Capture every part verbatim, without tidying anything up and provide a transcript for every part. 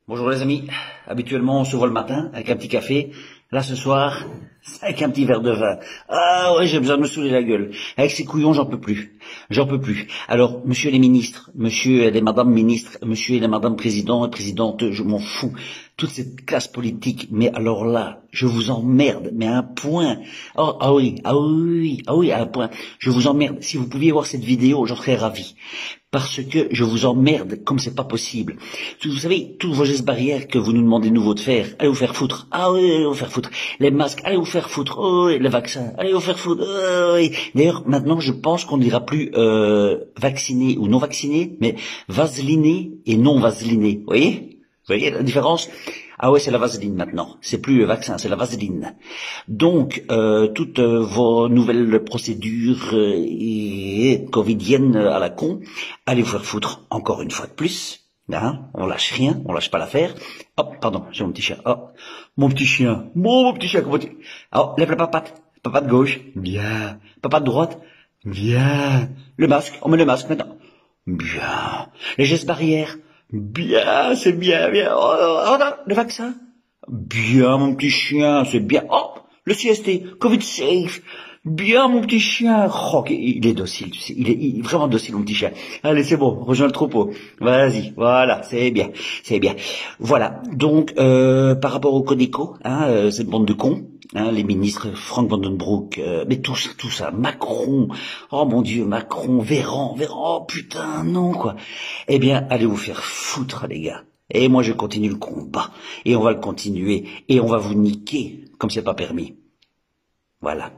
Bonjour les amis, habituellement on se voit le matin avec un petit café, là ce soir c'est avec un petit verre de vin. Ah ouais, j'ai besoin de me saouler la gueule, avec ces couillons j'en peux plus, j'en peux plus. Alors monsieur les ministres, monsieur et les madames ministres, monsieur et les madames présidents et présidentes, je m'en fous, toute cette classe politique, mais alors là, je vous emmerde, mais à un point. Oh, ah oui, ah oui, ah oui, à un point, je vous emmerde. Si vous pouviez voir cette vidéo, j'en serais ravi. Parce que je vous emmerde comme c'est pas possible. Vous savez, tous vos gestes barrières que vous nous demandez nouveau de faire, allez vous faire foutre. Ah oui, allez vous faire foutre. Les masques, allez vous faire foutre. Oh oui, les vaccins, allez vous faire foutre. Oh oui. D'ailleurs, maintenant, je pense qu'on ne dira plus euh, vacciné ou non vacciné, mais vaseliné et non vaseliné. Vous voyez? Vous voyez la différence? Ah ouais, c'est la vaseline maintenant. C'est plus le vaccin, c'est la vaseline. Donc, euh, toutes euh, vos nouvelles procédures euh, et covidiennes à la con, allez vous faire foutre encore une fois de plus. Hein, on lâche rien, on lâche pas l'affaire. Hop, pardon, j'ai mon petit chien. Oh, mon petit chien, mon, mon petit chien. Comment tu... Oh, lève la papate. Papate gauche, bien. Papate droite, bien. Le masque, on met le masque maintenant. Bien. Les gestes barrières. Bien, c'est bien, bien. Oh, oh, oh, le vaccin. Bien, mon petit chien, c'est bien. Oh, le C S T, Covid safe. Bien, mon petit chien. Oh, il est docile, tu sais. Il est, il est vraiment docile, mon petit chien. Allez, c'est bon, rejoins le troupeau. Vas-y, voilà, c'est bien, c'est bien. Voilà. Donc, euh, par rapport au Codeco, hein, euh, cette bande de cons, hein, les ministres, Frank Vandenbroek, euh, mais tout ça, tout ça, Macron, oh mon Dieu, Macron, Véran, Véran, oh putain, non, quoi. Eh bien, allez vous faire foutre, les gars. Et moi, je continue le combat. Et on va le continuer. Et on va vous niquer, comme c'est pas permis. Voilà.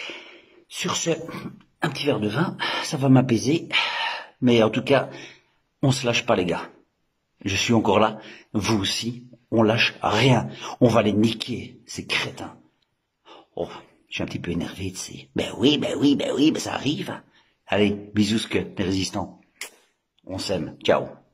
Sur ce, un petit verre de vin, ça va m'apaiser. Mais en tout cas, on se lâche pas, les gars. Je suis encore là. Vous aussi, on lâche rien. On va les niquer, ces crétins. Oh, je suis un petit peu énervé, tu sais. Ben oui, ben oui, ben oui, ben ça arrive. Allez, bisous, que les résistants. On s'aime. Ciao.